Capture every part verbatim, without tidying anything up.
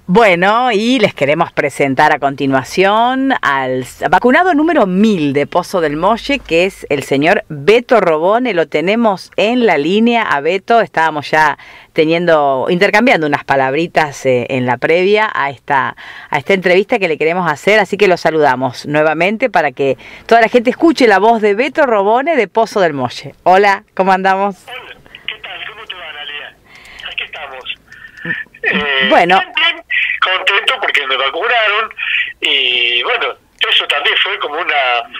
Bueno, y les queremos presentar a continuación al vacunado número mil de Pozo del Molle, que es el señor Beto Robone. Lo tenemos en la línea a Beto. Estábamos ya teniendo, intercambiando unas palabritas eh, en la previa a esta, a esta entrevista que le queremos hacer, así que lo saludamos nuevamente para que toda la gente escuche la voz de Beto Robone de Pozo del Molle. Hola, ¿cómo andamos? Hola, ¿qué tal? ¿Cómo te va, Analia? Aquí estamos. Eh, bueno. Bien, bien, contento porque me vacunaron y bueno, eso también fue como una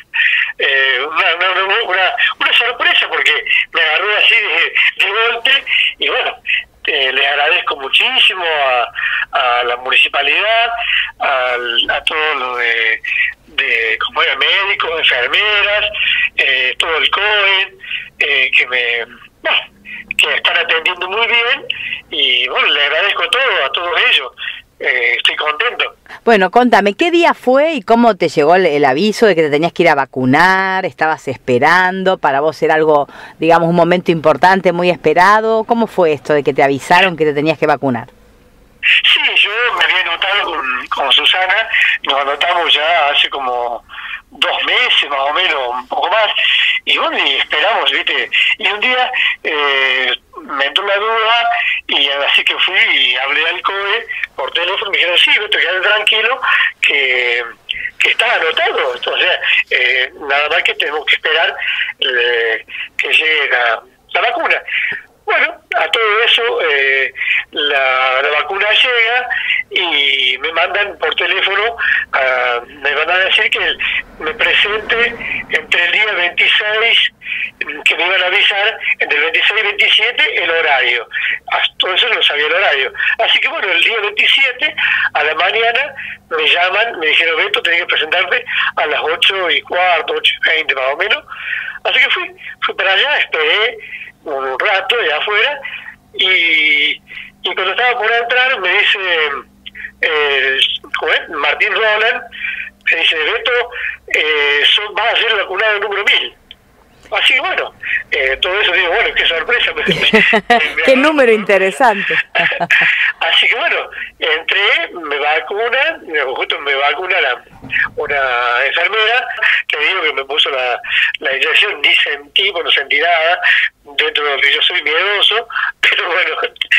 eh, una, una, una, una sorpresa porque me agarró así de, de golpe y bueno, eh, les agradezco muchísimo a, a la municipalidad, a, a todo lo de, de como era, médicos, enfermeras, eh, todo el C O E, eh, que me... Bueno, que están atendiendo muy bien y bueno, le agradezco todo a todos ellos, eh, estoy contento. Bueno, contame, ¿qué día fue y cómo te llegó el, el aviso de que te tenías que ir a vacunar? ¿Estabas esperando? ¿Para vos era algo, digamos, un momento importante, muy esperado? ¿Cómo fue esto de que te avisaron que te tenías que vacunar? Sí, yo me había anotado con, con Susana, nos anotamos ya hace como dos meses más o menos, un poco más, y bueno, y esperamos, ¿viste? Y un día eh, me entró la duda, y así que fui y hablé al C O E por teléfono, y me dijeron, sí, Beto, quédate tranquilo, que, que está anotado, o sea, eh, nada más que tenemos que esperar eh, que llegue la, la vacuna. Bueno, a todo eso eh, la, la vacuna llega y me mandan por teléfono, uh, me van a decir que me presente entre el día veintiséis, que me iban a avisar, entre el veintiséis y veintisiete el horario. Todo eso no sabía el horario. Así que bueno, el día veintisiete a la mañana me llaman, me dijeron, Beto, tenés que presentarte a las ocho y cuarto, ocho y veinte más o menos. Así que fui, fui para allá, esperé un rato allá afuera y, y cuando estaba por entrar me dice eh, Martín Roland, me dice, Beto, eh, son, vas a ser el vacunado número mil. Así que bueno, eh, todo eso digo, bueno, qué sorpresa. Me, me, qué número interesante. Así que bueno, entré, me vacunan, justo me vacuna la, una enfermera, que digo que me puso la, la inyección, ni sentí, bueno, no sentí nada, dentro de lo que yo soy miedoso, pero bueno,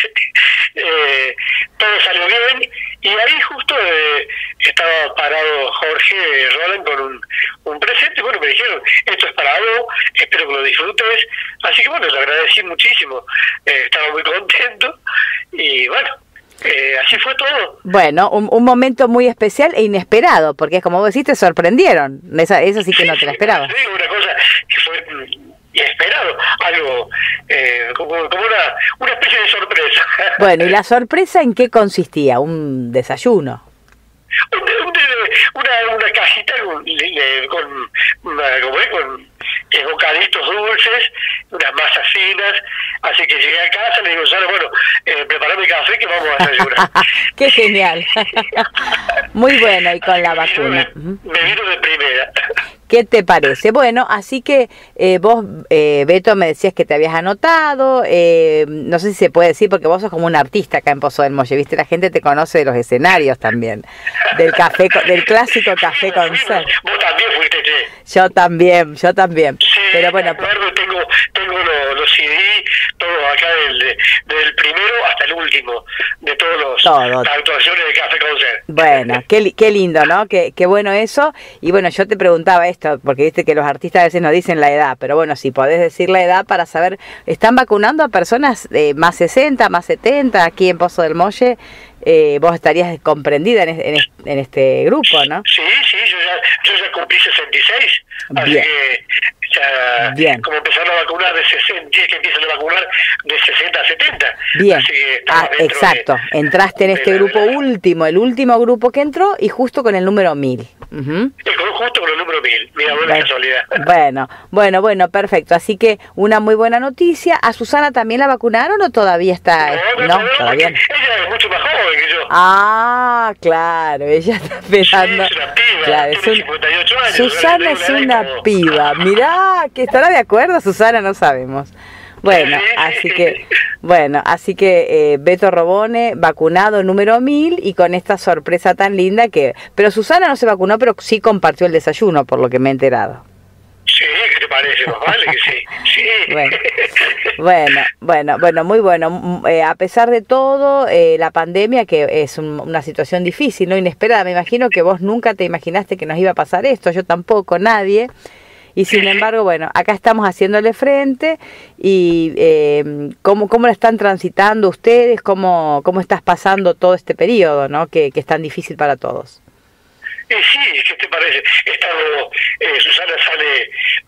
eh, todo salió bien, y ahí justo eh, estaba parado Jorge Roland con un, un presente, bueno, me dijeron, esto es para vos, espero que lo disfrutes, así que bueno, le agradecí muchísimo, eh, estaba muy contento, y bueno, Eh, así fue todo. Bueno, un, un momento muy especial e inesperado, porque es como vos decís, te sorprendieron. Esa, eso sí que sí, no te la esperabas. Sí, una cosa que fue inesperado, algo eh, como, como una, una especie de sorpresa. Bueno, ¿y la sorpresa en qué consistía? ¿Un desayuno? Un, un, una, una cajita con, con, con, con eh, bocaditos dulces, unas masas finas, así que llegué a casa, le digo, Sara, bueno, eh, preparame café que vamos a desayunar. ¡Qué genial! Muy bueno, y con así la vacuna. Me, me vino de primera. ¿Qué te parece? Bueno, así que eh, vos, eh, Beto, me decías que te habías anotado, eh, no sé si se puede decir, porque vos sos como un artista acá en Pozo del Molle, ¿viste? La gente te conoce de los escenarios también, del café, del clásico café sí, con sí, sal. Vos también fuiste, che. Yo también, yo también. Sí, pero bueno, me acuerdo, tengo, tengo los, los C D, todo acá, del, del primero hasta el último, de todos los todo. las actuaciones de Café con Sal. Bueno, qué, qué lindo, ¿no? Qué, qué bueno eso. Y bueno, yo te preguntaba esto, porque viste que los artistas a veces nos dicen la edad, pero bueno, si podés decir la edad para saber, ¿están vacunando a personas de más sesenta, más setenta aquí en Pozo del Molle? Eh, vos estarías comprendida en, en, en este grupo, ¿no? Sí, sí, yo ya, yo ya cumplí sesenta y seis, así Bien. que ya, Bien. como empezaron a vacunar de sesenta, que empiezan a vacunar de sesenta a setenta. Bien, así que ah, exacto, de, entraste en este la, grupo la, último, el último grupo que entró y justo con el número mil. Uh-huh. Justo con el número mil, mira, buena bueno, casualidad. Bueno, bueno, bueno, perfecto, así que una muy buena noticia. ¿A Susana también la vacunaron o todavía está? No, no, no, no, todavía. Ella es mucho más joven que yo. Ah, claro, ella está esperando. Sí, es una piba, claro, tiene es un... cincuenta y ocho años. Susana es una piba. Mirá, que estará de acuerdo Susana, no sabemos. Bueno, así que, bueno, así que eh, Beto Robone, vacunado número mil y con esta sorpresa tan linda que... Pero Susana no se vacunó, pero sí compartió el desayuno, por lo que me he enterado. Sí, ¿qué te parece? Más vale que sí. Sí. Bueno, bueno, bueno, bueno, muy bueno. Eh, a pesar de todo, eh, la pandemia, que es un, una situación difícil, ¿no? Inesperada, me imagino que vos nunca te imaginaste que nos iba a pasar esto, yo tampoco, nadie. Y sin embargo, bueno, acá estamos haciéndole frente y eh, ¿cómo, cómo la están transitando ustedes? ¿Cómo, cómo estás pasando todo este periodo, ¿no? que, que es tan difícil para todos? Eh, sí, ¿qué te parece? Estado, eh, Susana sale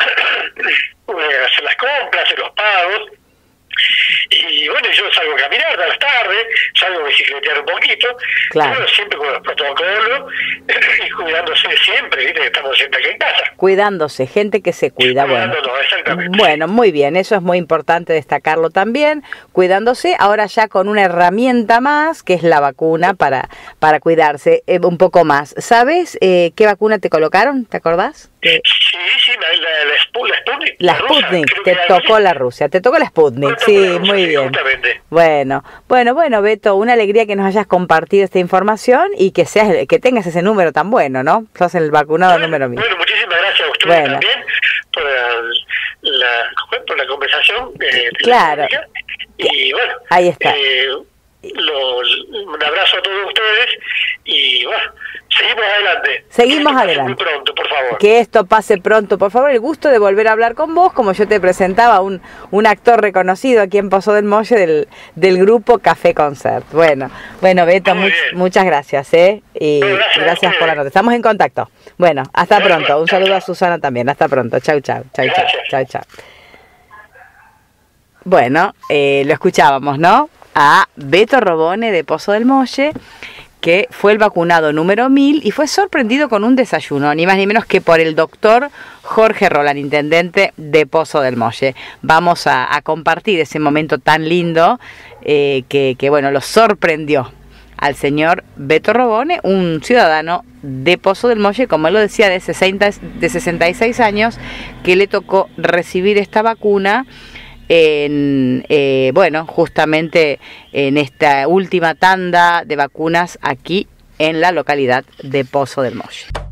a hacer las compras, hacer los pagos. Y bueno, yo salgo a caminar a las tardes, salgo a bicicletear un poquito, claro. Pero siempre con los protocolos y cuidándose siempre, ¿viste? Estamos siempre aquí en casa. Cuidándose, gente que se cuida, bueno. Exactamente. Bueno, muy bien, eso es muy importante destacarlo también, cuidándose, ahora ya con una herramienta más, que es la vacuna para, para cuidarse eh, un poco más. ¿Sabes eh, qué vacuna te colocaron? ¿Te acordás? Sí, sí, la, la, la, Sputnik. La, la Sputnik, rusa, te tocó la Rusia, te tocó la Sputnik, sí, la Rusia, muy bien. Justamente. Bueno, bueno, bueno, Beto, una alegría que nos hayas compartido esta información y que seas, que tengas ese número tan bueno, ¿no? Sos el vacunado bueno, número mil. Bueno, muchísimas gracias a ustedes bueno. también por la, por la conversación. Eh, claro. Y bueno, ahí está. Eh, Lo, un abrazo a todos ustedes y bueno, seguimos adelante. Seguimos adelante. Muy pronto, por favor. Que esto pase pronto, por favor. El gusto de volver a hablar con vos, como yo te presentaba, un, un actor reconocido aquí en Pozo del Molle del, del grupo Café Concert. Bueno, bueno, Beto, much, muchas gracias, ¿eh? Y no, gracias, gracias por la nota. Estamos en contacto. Bueno, hasta bueno, pronto. Un saludo chau, a Susana también. Hasta pronto. Chau, chau. Chau, chau. Chau, chau. Bueno, eh, lo escuchábamos, ¿no? A Beto Robone de Pozo del Molle, que fue el vacunado número mil y fue sorprendido con un desayuno, ni más ni menos que por el doctor Jorge Roland, intendente de Pozo del Molle. Vamos a, a compartir ese momento tan lindo eh, que, que, bueno, lo sorprendió al señor Beto Robone, un ciudadano de Pozo del Molle, como él lo decía, de, sesenta, de sesenta y seis años, que le tocó recibir esta vacuna en eh, bueno, justamente en esta última tanda de vacunas aquí en la localidad de Pozo del Molle.